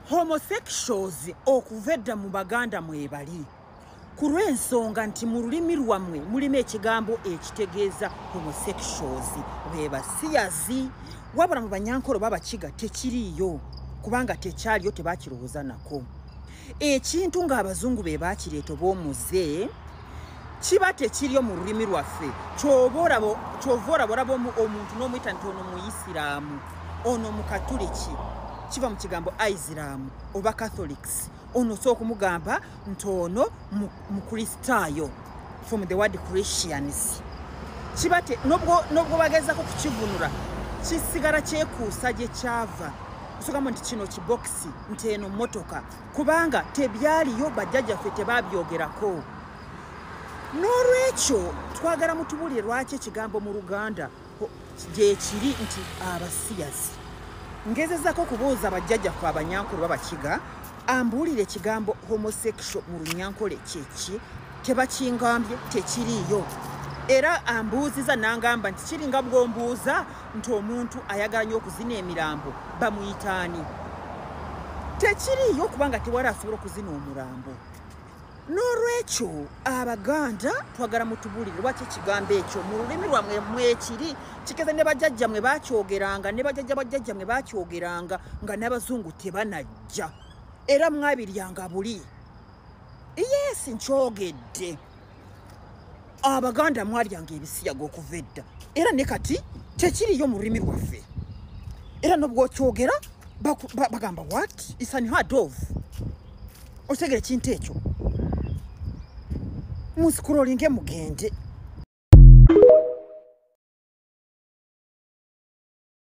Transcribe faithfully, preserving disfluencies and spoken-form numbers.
homosexuals okuvedda mu baganda mwebali ku lw'ensonga nti mu lulimi lwammwe mulimu ekigambo ekitegeeza homosexuals be basiyazi wabula mu banyankolo b'abakiga tekiriiyo kubanga tekyaliyo tebakirowooza nako ekintu ng'abazungu be bakireeta b'omuze kiba tekiriyo mu lulimi lwaffe kyova olaba omuntu n'omuyita nti ono muyisiraamu ono mukatuliki kiva mu kigambo isiraamu oba catholics ono so okumugamba nti ono mukristaayo from the word christians kiba nobwo bagezako kukivunula kisigala kyekuusa gye kyava kusogamba nti kino kibokisi nti eno motoka kubanga tebyaliyo bajjajjaffe tebabyogerako n'olwekyo twagala mutubulire lwaki ekigambo mu Luganda gye kiri nti abasiyazi ngezezako kubuuza bajjajjaffe abanyankulu b'abakiga ambuulire ekigambo homosexual mu Lunyankole kyeki tebakingambye tekiriiyo era ambuuziza n'angamba nti kiringa bw'ombuuza nti omuntu ayagala nnyo okuzina emirambo bamuyitaani tekiriiyo kubanga tewali asobola okuzina omurambo n'olwekyo abaganda twagala mutubulire lwaki ekigambo ekyo mu lulimi lwammwe mwekiri kigeze ne bajjajja mwe bakyogeranga ne bajjajja bajjajja mwe bakyogeranga nga n'abazungu tebanajja era mwabiryanga buli yesi nkyogedde abaganda mwalyanga ebisiyaga okuva edda era ne kati tekiriyo mu lulimi lwaffe era n'obwokyogera bagamba what is unheard of otegere kintu ekyo musikulolinge mugende